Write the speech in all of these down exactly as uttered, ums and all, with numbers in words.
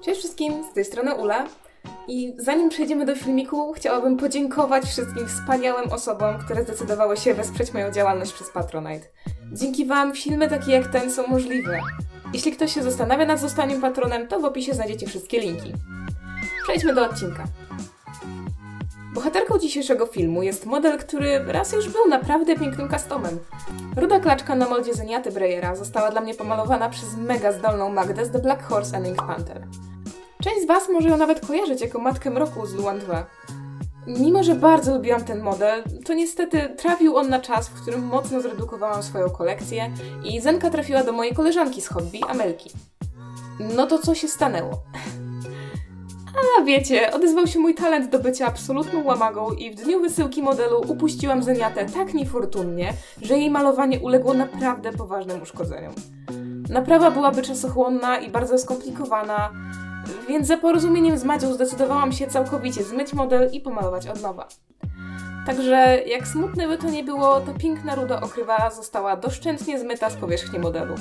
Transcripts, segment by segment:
Cześć wszystkim, z tej strony Ula i zanim przejdziemy do filmiku, chciałabym podziękować wszystkim wspaniałym osobom, które zdecydowały się wesprzeć moją działalność przez Patronite. Dzięki Wam filmy takie jak ten są możliwe. Jeśli ktoś się zastanawia nad zostaniem patronem, to w opisie znajdziecie wszystkie linki. Przejdźmy do odcinka. Bohaterką dzisiejszego filmu jest model, który raz już był naprawdę pięknym customem. Ruda klaczka na moldzie Zeniaty Breyera została dla mnie pomalowana przez mega zdolną Magdę z The Black Horse and Ink Panther. Część z Was może ją nawet kojarzyć jako Matkę Mroku z Luan dwa. Mimo że bardzo lubiłam ten model, to niestety trafił on na czas, w którym mocno zredukowałam swoją kolekcję i Zenka trafiła do mojej koleżanki z hobby, Amelki. No to co się stanęło? A wiecie, odezwał się mój talent do bycia absolutną łamagą i w dniu wysyłki modelu upuściłam Zeniatę tak niefortunnie, że jej malowanie uległo naprawdę poważnym uszkodzeniom. Naprawa byłaby czasochłonna i bardzo skomplikowana, więc za porozumieniem z Madzią zdecydowałam się całkowicie zmyć model i pomalować od nowa. Także jak smutne by to nie było, ta piękna ruda okrywa została doszczętnie zmyta z powierzchni modelu.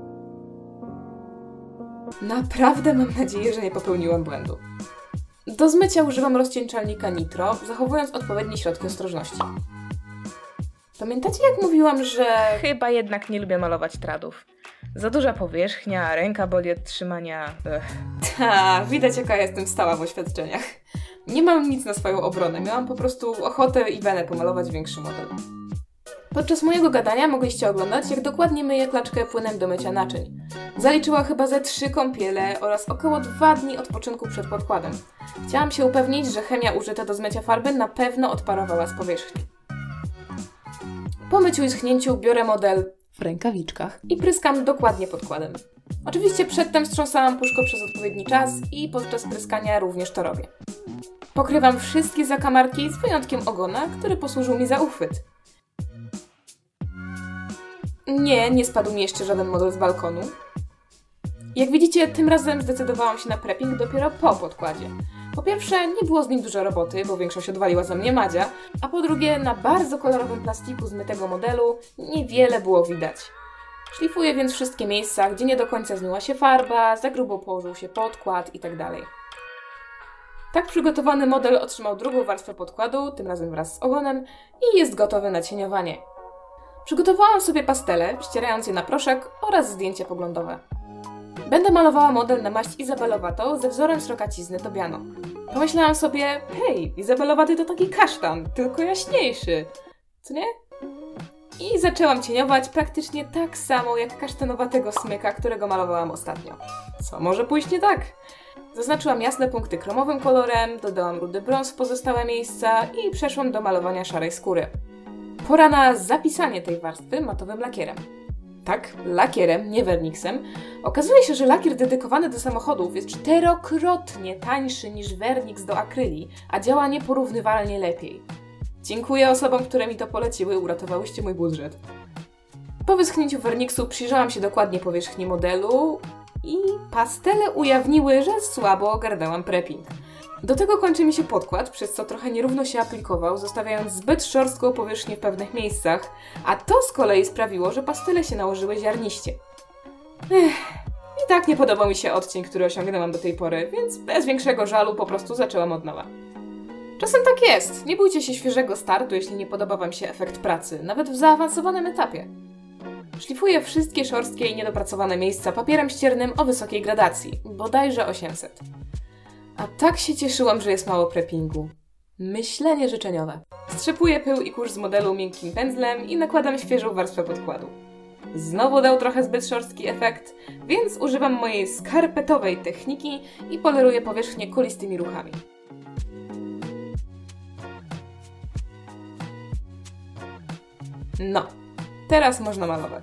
Naprawdę mam nadzieję, że nie popełniłam błędu. Do zmycia używam rozcieńczalnika Nitro, zachowując odpowiednie środki ostrożności. Pamiętacie, jak mówiłam, że chyba jednak nie lubię malować tradów? Za duża powierzchnia, ręka boli od trzymania... Ech. Ta, widać jaka jestem stała w oświadczeniach. Nie mam nic na swoją obronę, miałam po prostu ochotę i wenę pomalować większy model. Podczas mojego gadania mogliście oglądać, jak dokładnie myję klaczkę płynem do mycia naczyń. Zaliczyła chyba ze trzy kąpiele oraz około dwa dni odpoczynku przed podkładem. Chciałam się upewnić, że chemia użyta do zmycia farby na pewno odparowała z powierzchni. Po myciu i schnięciu biorę model w rękawiczkach i pryskam dokładnie podkładem. Oczywiście przedtem strząsałam puszko przez odpowiedni czas i podczas pryskania również to robię. Pokrywam wszystkie zakamarki z wyjątkiem ogona, który posłużył mi za uchwyt. Nie, nie spadł mi jeszcze żaden model z balkonu. Jak widzicie, tym razem zdecydowałam się na prepping dopiero po podkładzie. Po pierwsze, nie było z nim dużo roboty, bo większość odwaliła za mnie Madzia, a po drugie, na bardzo kolorowym plastiku zmytego modelu niewiele było widać. Szlifuję więc wszystkie miejsca, gdzie nie do końca zmyła się farba, za grubo położył się podkład itd. Tak przygotowany model otrzymał drugą warstwę podkładu, tym razem wraz z ogonem i jest gotowy na cieniowanie. Przygotowałam sobie pastele, ścierając je na proszek oraz zdjęcie poglądowe. Będę malowała model na maść izabelowatą ze wzorem srokacizny Tobiano. Pomyślałam sobie, hej, izabelowaty to taki kasztan, tylko jaśniejszy, co nie? I zaczęłam cieniować praktycznie tak samo jak kasztanowatego smyka, którego malowałam ostatnio. Co może pójść nie tak? Zaznaczyłam jasne punkty kromowym kolorem, dodałam rudy brąz w pozostałe miejsca i przeszłam do malowania szarej skóry. Pora na zapisanie tej warstwy matowym lakierem. Tak, lakierem, nie werniksem. Okazuje się, że lakier dedykowany do samochodów jest czterokrotnie tańszy niż werniks do akryli, a działa nieporównywalnie lepiej. Dziękuję osobom, które mi to poleciły, uratowałyście mój budżet. Po wyschnięciu werniksu przyjrzałam się dokładnie powierzchni modelu i pastele ujawniły, że słabo ogarnęłam prepping. Do tego kończy mi się podkład, przez co trochę nierówno się aplikował, zostawiając zbyt szorstką powierzchnię w pewnych miejscach, a to z kolei sprawiło, że pastele się nałożyły ziarniście. Ech, i tak nie podobał mi się odcień, który osiągnęłam do tej pory, więc bez większego żalu po prostu zaczęłam od nowa. Czasem tak jest, nie bójcie się świeżego startu, jeśli nie podoba Wam się efekt pracy, nawet w zaawansowanym etapie. Szlifuję wszystkie szorstkie i niedopracowane miejsca papierem ściernym o wysokiej gradacji, bodajże osiemset. A tak się cieszyłam, że jest mało preppingu. Myślenie życzeniowe. Strzepuję pył i kurz z modelu miękkim pędzlem i nakładam świeżą warstwę podkładu. Znowu dał trochę zbyt szorstki efekt, więc używam mojej skarpetowej techniki i poleruję powierzchnię kulistymi ruchami. No, teraz można malować.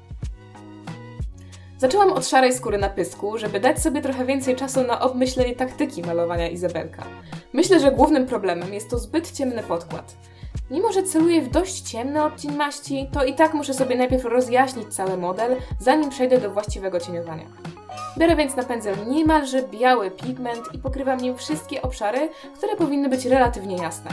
Zaczęłam od szarej skóry na pysku, żeby dać sobie trochę więcej czasu na obmyślenie taktyki malowania Izabelka. Myślę, że głównym problemem jest to zbyt ciemny podkład. Mimo że celuję w dość ciemny odcień maści, to i tak muszę sobie najpierw rozjaśnić cały model, zanim przejdę do właściwego cieniowania. Biorę więc na pędzel niemalże biały pigment i pokrywam nim wszystkie obszary, które powinny być relatywnie jasne.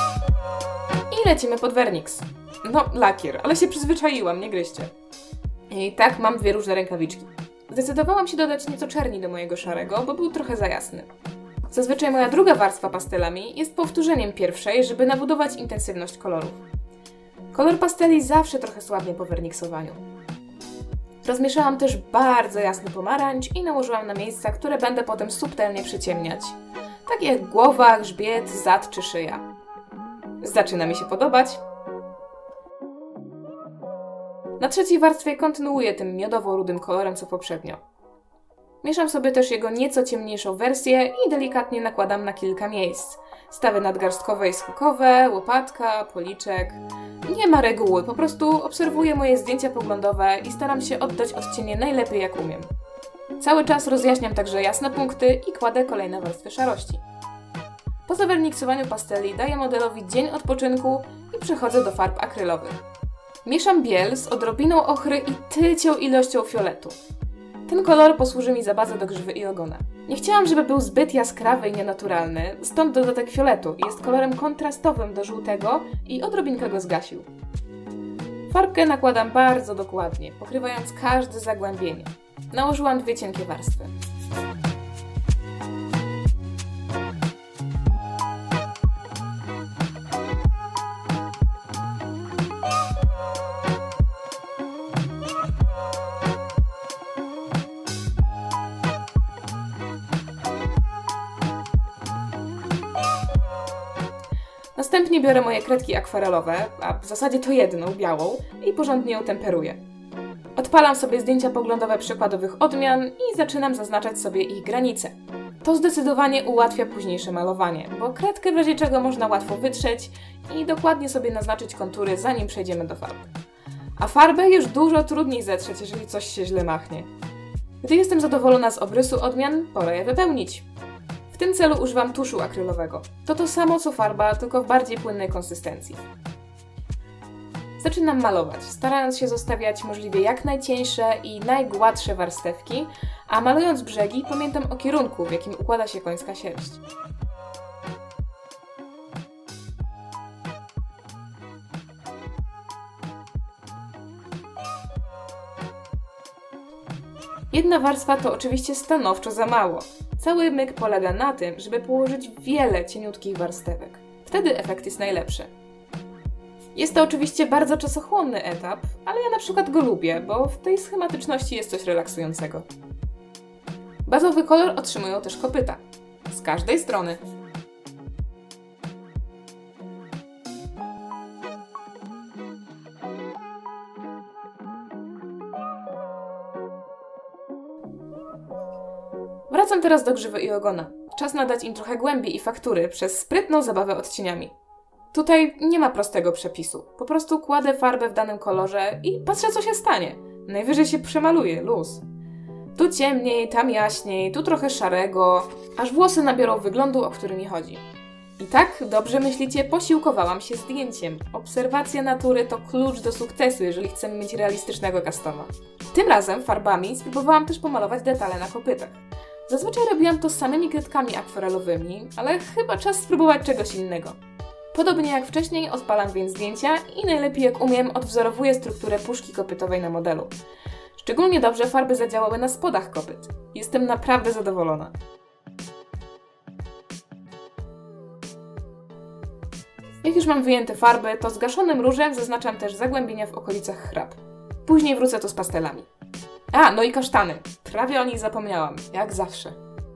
I lecimy pod werniks. No, lakier, ale się przyzwyczaiłam, nie gryźcie. I tak mam dwie różne rękawiczki. Zdecydowałam się dodać nieco czerni do mojego szarego, bo był trochę za jasny. Zazwyczaj moja druga warstwa pastelami jest powtórzeniem pierwszej, żeby nabudować intensywność kolorów. Kolor pasteli zawsze trochę słabnie po werniksowaniu. Rozmieszałam też bardzo jasny pomarańcz i nałożyłam na miejsca, które będę potem subtelnie przyciemniać. Takie jak głowa, grzbiet, zad czy szyja. Zaczyna mi się podobać. Na trzeciej warstwie kontynuuję tym miodowo-rudym kolorem co poprzednio. Mieszam sobie też jego nieco ciemniejszą wersję i delikatnie nakładam na kilka miejsc. Stawy nadgarstkowe i skokowe, łopatka, policzek. Nie ma reguły, po prostu obserwuję moje zdjęcia poglądowe i staram się oddać odcienie najlepiej jak umiem. Cały czas rozjaśniam także jasne punkty i kładę kolejne warstwy szarości. Po zawerniksowaniu pasteli daję modelowi dzień odpoczynku i przechodzę do farb akrylowych. Mieszam biel z odrobiną ochry i tylcią ilością fioletu. Ten kolor posłuży mi za bazę do grzywy i ogona. Nie chciałam, żeby był zbyt jaskrawy i nienaturalny, stąd dodatek fioletu jest kolorem kontrastowym do żółtego i odrobinkę go zgasił. Farbkę nakładam bardzo dokładnie, pokrywając każde zagłębienie. Nałożyłam dwie cienkie warstwy. Następnie biorę moje kredki akwarelowe, a w zasadzie to jedną, białą, i porządnie ją temperuję. Odpalam sobie zdjęcia poglądowe przykładowych odmian i zaczynam zaznaczać sobie ich granice. To zdecydowanie ułatwia późniejsze malowanie, bo kredkę w razie czego można łatwo wytrzeć i dokładnie sobie naznaczyć kontury, zanim przejdziemy do farb. A farbę już dużo trudniej zetrzeć, jeżeli coś się źle machnie. Gdy jestem zadowolona z obrysu odmian, pora je wypełnić. W tym celu używam tuszu akrylowego. To to samo co farba, tylko w bardziej płynnej konsystencji. Zaczynam malować, starając się zostawiać możliwie jak najcieńsze i najgładsze warstewki, a malując brzegi pamiętam o kierunku, w jakim układa się końska sierść. Jedna warstwa to oczywiście stanowczo za mało. Cały myk polega na tym, żeby położyć wiele cieniutkich warstewek. Wtedy efekt jest najlepszy. Jest to oczywiście bardzo czasochłonny etap, ale ja na przykład go lubię, bo w tej schematyczności jest coś relaksującego. Bazowy kolor otrzymują też kopyta. Z każdej strony. Wracam teraz do grzywy i ogona. Czas nadać im trochę głębi i faktury przez sprytną zabawę odcieniami. Tutaj nie ma prostego przepisu. Po prostu kładę farbę w danym kolorze i patrzę, co się stanie. Najwyżej się przemaluje, luz. Tu ciemniej, tam jaśniej, tu trochę szarego, aż włosy nabiorą wyglądu, o który mi chodzi. I tak, dobrze myślicie, posiłkowałam się zdjęciem. Obserwacja natury to klucz do sukcesu, jeżeli chcemy mieć realistycznego customa. Tym razem farbami spróbowałam też pomalować detale na kopytach. Zazwyczaj robiłam to z samymi kredkami akwarelowymi, ale chyba czas spróbować czegoś innego. Podobnie jak wcześniej odpalam więc zdjęcia i najlepiej jak umiem odwzorowuję strukturę puszki kopytowej na modelu. Szczególnie dobrze farby zadziałały na spodach kopyt. Jestem naprawdę zadowolona. Jak już mam wyjęte farby, to zgaszonym różem zaznaczam też zagłębienia w okolicach chrap. Później wrócę tu z pastelami. A, no i kasztany. Prawie o nich zapomniałam, jak zawsze.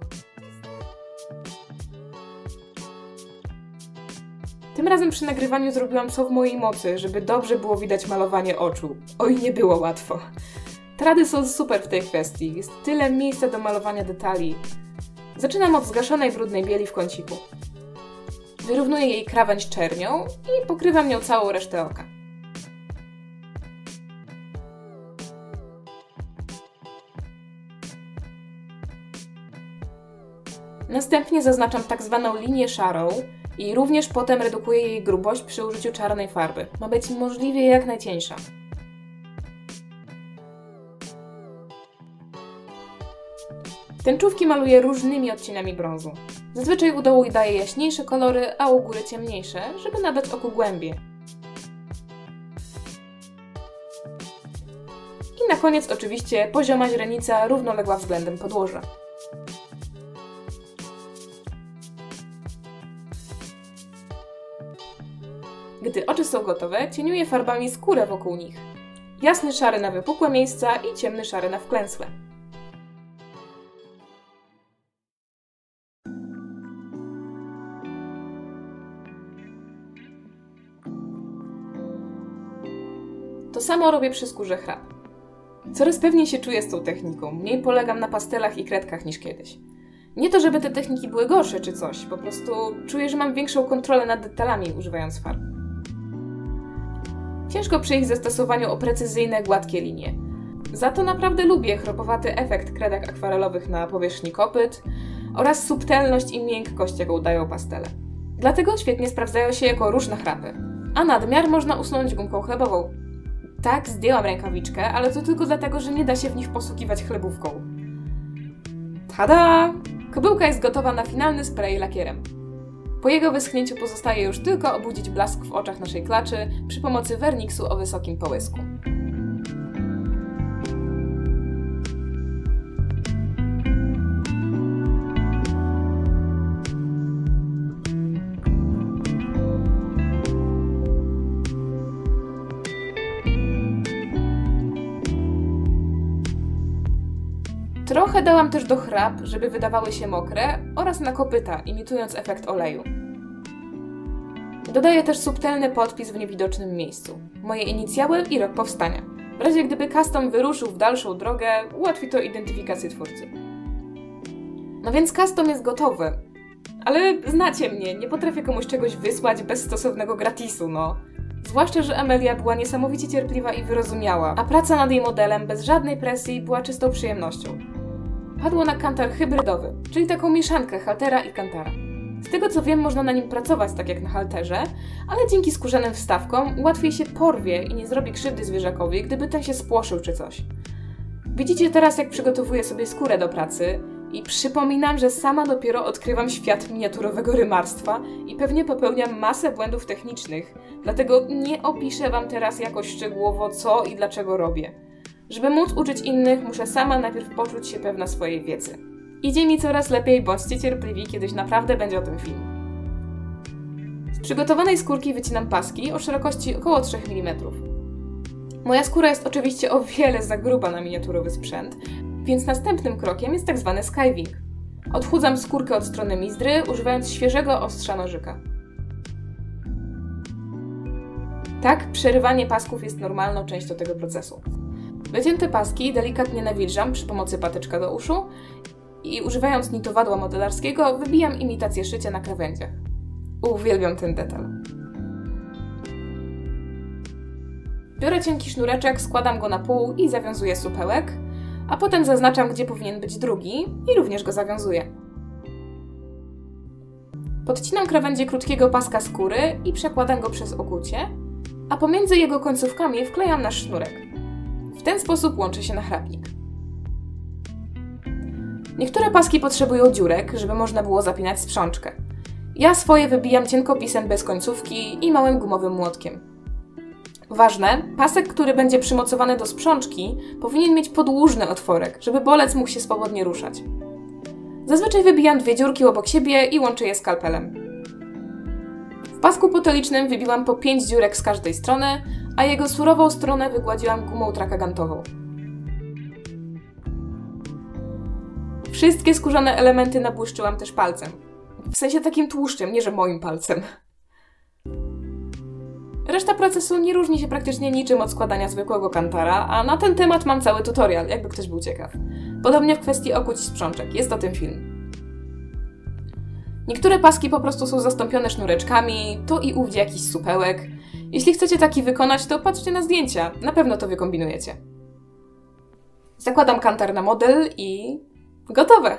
Tym razem przy nagrywaniu zrobiłam co w mojej mocy, żeby dobrze było widać malowanie oczu. Oj, nie było łatwo. Trady są super w tej kwestii, jest tyle miejsca do malowania detali. Zaczynam od zgaszonej brudnej bieli w kąciku. Wyrównuję jej krawędź czernią i pokrywam nią całą resztę oka. Następnie zaznaczam tak zwaną linię szarą i również potem redukuję jej grubość przy użyciu czarnej farby. Ma być możliwie jak najcieńsza. Tęczówki maluję różnymi odcieniami brązu. Zazwyczaj u dołu daję jaśniejsze kolory, a u góry ciemniejsze, żeby nadać oku głębię. I I na koniec oczywiście pozioma źrenica równoległa względem podłoża. Gdy oczy są gotowe, cieniuję farbami skórę wokół nich. Jasny szary na wypukłe miejsca i ciemny szary na wklęsłe. To samo robię przy skórze chrap. Coraz pewniej się czuję z tą techniką, mniej polegam na pastelach i kredkach niż kiedyś. Nie to, żeby te techniki były gorsze czy coś, po prostu czuję, że mam większą kontrolę nad detalami używając farb. Ciężko przy ich zastosowaniu o precyzyjne, gładkie linie. Za to naprawdę lubię chropowaty efekt kredek akwarelowych na powierzchni kopyt oraz subtelność i miękkość, jaką dają pastele. Dlatego świetnie sprawdzają się jako róż na chrapy. A nadmiar można usunąć gumką chlebową. Tak, zdjęłam rękawiczkę, ale to tylko dlatego, że nie da się w nich posługiwać chlebówką. Tada! Kobyłka jest gotowa na finalny spray lakierem. Po jego wyschnięciu pozostaje już tylko obudzić blask w oczach naszej klaczy przy pomocy werniksu o wysokim połysku. Trochę dałam też do chrap, żeby wydawały się mokre, oraz na kopyta, imitując efekt oleju. Dodaję też subtelny podpis w niewidocznym miejscu. Moje inicjały i rok powstania. W razie gdyby custom wyruszył w dalszą drogę, ułatwi to identyfikację twórcy. No więc custom jest gotowy. Ale znacie mnie, nie potrafię komuś czegoś wysłać bez stosownego gratisu, no. Zwłaszcza, że Amelia była niesamowicie cierpliwa i wyrozumiała, a praca nad jej modelem bez żadnej presji była czystą przyjemnością. Padło na kantar hybrydowy, czyli taką mieszankę haltera i kantara. Z tego co wiem, można na nim pracować tak jak na halterze, ale dzięki skórzanym wstawkom łatwiej się porwie i nie zrobi krzywdy zwierzakowi, gdyby ten się spłoszył czy coś. Widzicie teraz, jak przygotowuję sobie skórę do pracy i przypominam, że sama dopiero odkrywam świat miniaturowego rymarstwa i pewnie popełniam masę błędów technicznych, dlatego nie opiszę Wam teraz jakoś szczegółowo co i dlaczego robię. Żeby móc uczyć innych, muszę sama najpierw poczuć się pewna swojej wiedzy. Idzie mi coraz lepiej, bądźcie cierpliwi, kiedyś naprawdę będzie o tym film. Z przygotowanej skórki wycinam paski o szerokości około trzy milimetry. Moja skóra jest oczywiście o wiele za gruba na miniaturowy sprzęt, więc następnym krokiem jest tak zwany skiving. Odchudzam skórkę od strony mizdry, używając świeżego ostrza nożyka. Tak, przerywanie pasków jest normalną częścią tego procesu. Wycięte paski delikatnie nawilżam przy pomocy patyczka do uszu i używając nitowadła modelarskiego wybijam imitację szycia na krawędziach. Uwielbiam ten detal. Biorę cienki sznureczek, składam go na pół i zawiązuję supełek, a potem zaznaczam, gdzie powinien być drugi i również go zawiązuję. Podcinam krawędzie krótkiego paska skóry i przekładam go przez okucie, a pomiędzy jego końcówkami wklejam nasz sznurek. W ten sposób łączy się nachrapnik. Niektóre paski potrzebują dziurek, żeby można było zapinać sprzączkę. Ja swoje wybijam cienkopisem bez końcówki i małym gumowym młotkiem. Ważne, pasek, który będzie przymocowany do sprzączki, powinien mieć podłużny otworek, żeby bolec mógł się swobodnie ruszać. Zazwyczaj wybijam dwie dziurki obok siebie i łączę je skalpelem. W pasku potolicznym wybiłam po pięć dziurek z każdej strony, a jego surową stronę wygładziłam gumą trakagantową. Wszystkie skórzane elementy nabłyszczyłam też palcem. W sensie takim tłuszczem, nie że moim palcem. Reszta procesu nie różni się praktycznie niczym od składania zwykłego kantara, a na ten temat mam cały tutorial, jakby ktoś był ciekaw. Podobnie w kwestii okuć i sprzączek, jest o tym film. Niektóre paski po prostu są zastąpione sznureczkami, to i ówdzie jakiś supełek. Jeśli chcecie taki wykonać, to patrzcie na zdjęcia, na pewno to wykombinujecie. Zakładam kantar na model i... gotowe!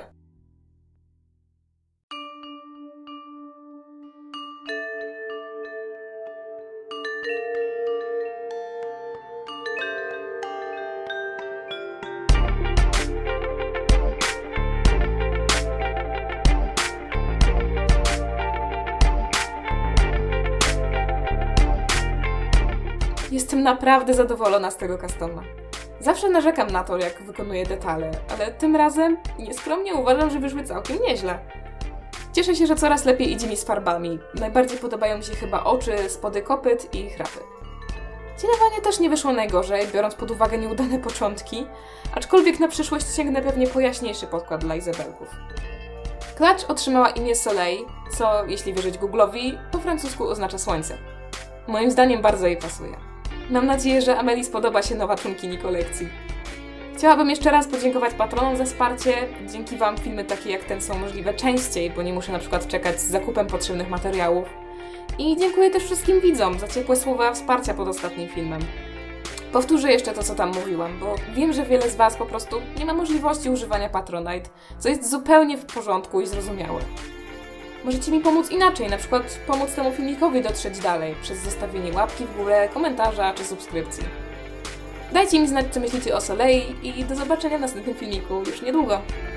Jestem naprawdę zadowolona z tego customa. Zawsze narzekam na to, jak wykonuję detale, ale tym razem nieskromnie uważam, że wyszły całkiem nieźle. Cieszę się, że coraz lepiej idzie mi z farbami. Najbardziej podobają mi się chyba oczy, spody kopyt i chrapy. Cieniowanie też nie wyszło najgorzej, biorąc pod uwagę nieudane początki, aczkolwiek na przyszłość sięgnę pewnie po jaśniejszy podkład dla Izabelków. Klacz otrzymała imię Soleil, co, jeśli wierzyć Google'owi, po francusku oznacza słońce. Moim zdaniem bardzo jej pasuje. Mam nadzieję, że Amelii spodoba się nowa członkini kolekcji. Chciałabym jeszcze raz podziękować patronom za wsparcie. Dzięki Wam filmy takie jak ten są możliwe częściej, bo nie muszę na przykład czekać z zakupem potrzebnych materiałów. I dziękuję też wszystkim widzom za ciepłe słowa wsparcia pod ostatnim filmem. Powtórzę jeszcze to, co tam mówiłam, bo wiem, że wiele z Was po prostu nie ma możliwości używania Patronite, co jest zupełnie w porządku i zrozumiałe. Możecie mi pomóc inaczej, na przykład pomóc temu filmikowi dotrzeć dalej, przez zostawienie łapki w górę, komentarza czy subskrypcji. Dajcie mi znać, co myślicie o Soleil i do zobaczenia w następnym filmiku już niedługo.